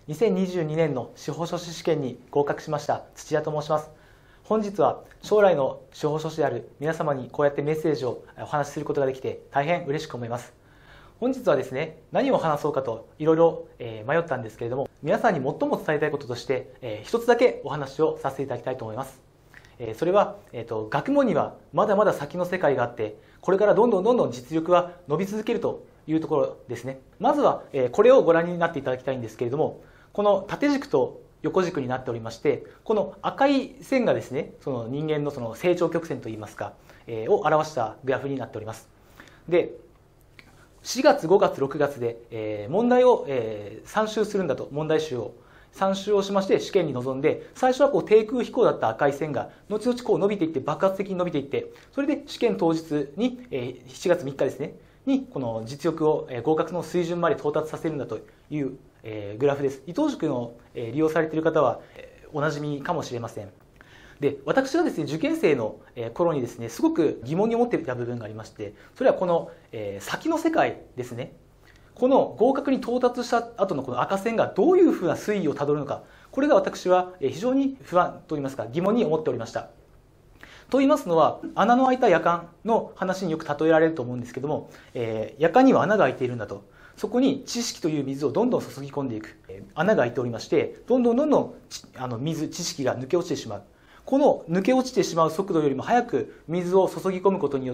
2022年の司法書士試験に合格しました土屋と申します。本日は将来の司法書士である皆様にこうやってメッセージをお話しすることができて大変嬉しく思います。本日はですね、何を話そうかといろいろ迷ったんですけれども、皆さんに最も伝えたいこととして一つだけお話をさせていただきたいと思います。それは、学問にはまだまだ先の世界があって、これからどんどん実力は伸び続けるというところですね。まずはこれをご覧になっていただきたいんですけれども、この縦軸と横軸になっておりまして、この赤い線がですね、その人間のその成長曲線といいますか、を表したグラフになっております。で、4月、5月、6月で、問題を、3周するんだと、問題集を3周をしまして試験に臨んで、最初はこう低空飛行だった赤い線が後々こう伸びていって爆発的に伸びていって、それで試験当日に、7月3日ですねにこの実力を合格の水準まで到達させるんだという、グラフです。伊藤塾の利用されている方はおなじみかもしれません。で、私はですね、受験生の頃にですね、すごく疑問に思っていた部分がありまして、それはこの先の世界ですね。この合格に到達した後のこの赤線がどういうふうな推移をたどるのか、これが私は非常に不安といいますか疑問に思っておりました。と言いますのは、穴の開いたやかんの話によく例えられると思うんですけども、やかんには穴が開いているんだと。そこに知識という水をどんどん注ぎ込んでいく。穴が開いておりまして、どんどん知識が抜け落ちてしまう。この抜け落ちてしまう速度よりも早く水を注ぎ込むことによって、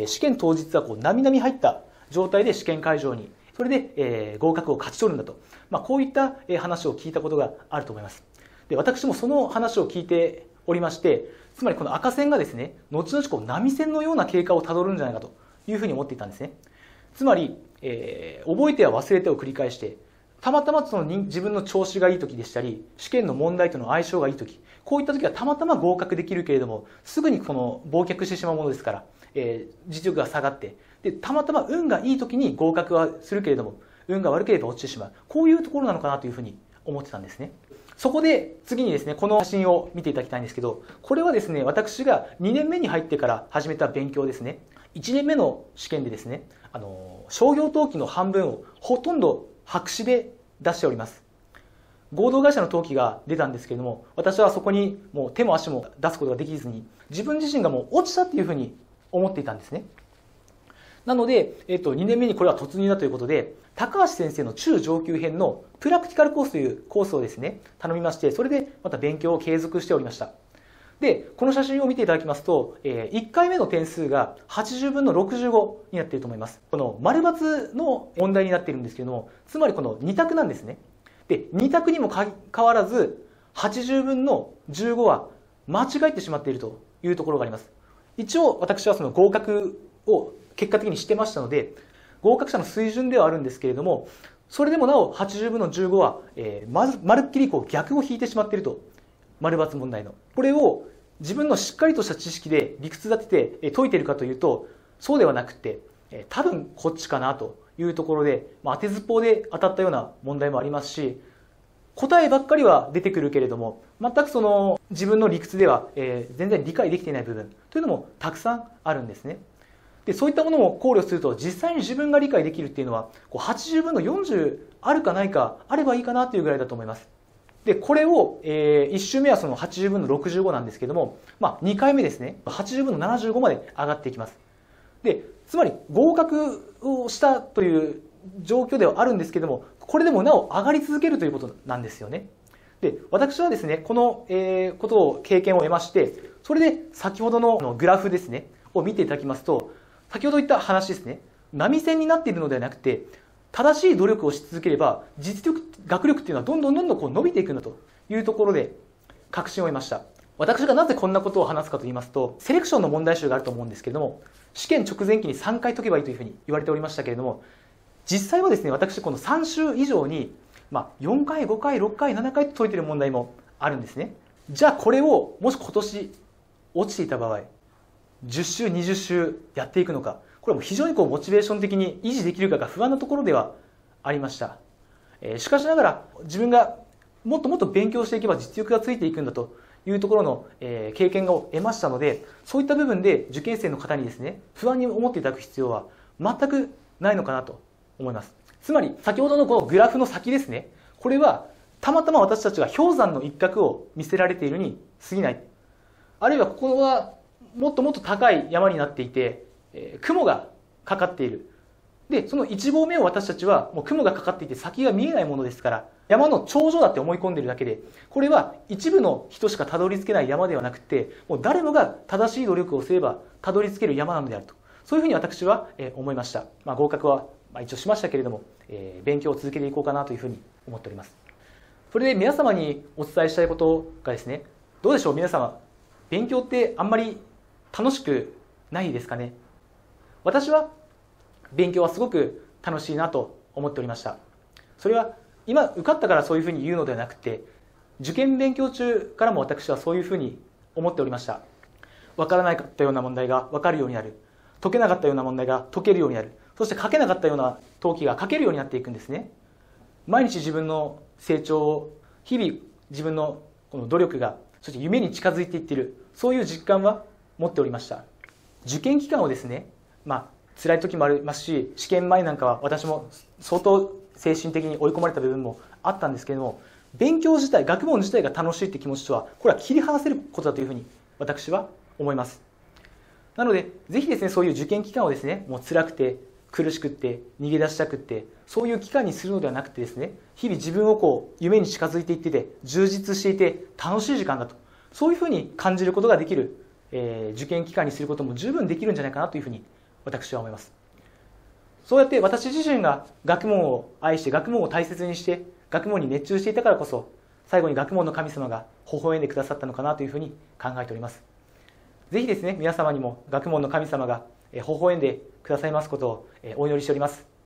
試験当日はこうなみなみ入った状態で試験会場に、それで合格を勝ち取るんだと。こういった話を聞いたことがあると思います。で、私もその話を聞いておりまして、つまりこの赤線がですね、後々こう波線のような経過をたどるんじゃないかというふうに思っていたんですね。つまり、覚えては忘れてを繰り返して、たまたまその自分の調子がいい時でしたり、試験の問題との相性がいい時、こういった時はたまたま合格できるけれども、すぐにこの忘却してしまうものですから、実力が下がって、で、たまたま運がいい時に合格はするけれども、運が悪ければ落ちてしまう。こういうところなのかなというふうに思ってたんですね。そこで次にですね、この写真を見ていただきたいんですけど、これはですね、私が2年目に入ってから始めた勉強ですね。1年目の試験でですね、商業登記の半分をほとんど白紙で出しております。合同会社の登記が出たんですけれども、私はそこにもう手も足も出すことができずに、自分自身がもう落ちたっていうふうに思っていたんですね。なので、2年目にこれは突入だということで、高橋先生の中上級編のプラクティカルコースというコースをですね、頼みまして、それでまた勉強を継続しておりました。で、この写真を見ていただきますと、1回目の点数が80分の65になっていると思います。この丸×の問題になっているんですけれども、つまりこの2択なんですね。で、2択にもかかわらず、80分の15は間違えてしまっているというところがあります。一応私はその合格を結果的にしてましたので、合格者の水準ではあるんですけれども、それでもなお80分の15は、まるっきりこう逆を引いてしまっていると。丸×問題の。これを自分のしっかりとした知識で理屈立てて解いているかというと、そうではなくて、多分こっちかなというところで、当てずっぽうで当たったような問題もありますし、答えばっかりは出てくるけれども、全くその自分の理屈では、全然理解できていない部分というのもたくさんあるんですね。で、そういったものも考慮すると、実際に自分が理解できるっていうのは、80分の40あるかないか、あればいいかなというぐらいだと思います。で、これを、1周目はその80分の65なんですけども、2回目ですね、80分の75まで上がっていきます。で、つまり合格をしたという状況ではあるんですけども、これでもなお上がり続けるということなんですよね。で、私はですね、この、ことを経験を得まして、それで先ほどのグラフですね、を見ていただきますと、先ほど言った話ですね、波線になっているのではなくて、正しい努力をし続ければ、実力、学力っていうのはどんどんこう伸びていくんだというところで確信を得ました。私がなぜこんなことを話すかと言いますと、セレクションの問題集があると思うんですけれども、試験直前期に3回解けばいいというふうに言われておりましたけれども、実際はですね、私この3週以上に、4回、5回、6回、7回と解いている問題もあるんですね。じゃあこれを、もし今年落ちていた場合、10週、20週やっていくのか、これも非常にモチベーション的に維持できるかが不安なところではありました。しかしながら自分がもっともっと勉強していけば実力がついていくんだというところの経験を得ましたので、そういった部分で受験生の方にですね、不安に思っていただく必要は全くないのかなと思います。つまり先ほどのこのグラフの先ですね、これはたまたま私たちが氷山の一角を見せられているに過ぎない。あるいはここはもっともっと高い山になっていて、雲がかかっている。で、その一合目を私たちはもう雲がかかっていて先が見えないものですから、山の頂上だって思い込んでいるだけで、これは一部の人しかたどり着けない山ではなくて、もう誰もが正しい努力をすればたどり着ける山なのであると。そういうふうに私は思いました。合格は一応しましたけれども、勉強を続けていこうかなというふうに思っております。それで皆様にお伝えしたいことがですね、どうでしょう皆様、勉強ってあんまり楽しくないですかね。私は勉強はすごく楽しいなと思っておりました。それは今受かったからそういうふうに言うのではなくて、受験勉強中からも私はそういうふうに思っておりました。分からなかったような問題が分かるようになる。解けなかったような問題が解けるようになる。そして書けなかったような登記が書けるようになっていくんですね。毎日自分の成長を、日々自分のこの努力が、そして夢に近づいていっている、そういう実感は持っておりました。受験期間をですね、辛い時もありますし、試験前なんかは私も相当精神的に追い込まれた部分もあったんですけれども、勉強自体、学問自体が楽しいって気持ちとは、これは切り離せることだというふうに私は思います。なので、ぜひですね、そういう受験期間をですね、もう辛くて、苦しくって、逃げ出したくって、そういう期間にするのではなくてですね、日々自分を夢に近づいていってて、充実していて、楽しい時間だと、そういうふうに感じることができる、受験期間にすることも十分できるんじゃないかなというふうに私は思います。そうやって私自身が学問を愛して、学問を大切にして、学問に熱中していたからこそ、最後に学問の神様が微笑んでくださったのかなというふうに考えております。ぜひですね、皆様にも学問の神様が微笑んでくださいますことをお祈りしております。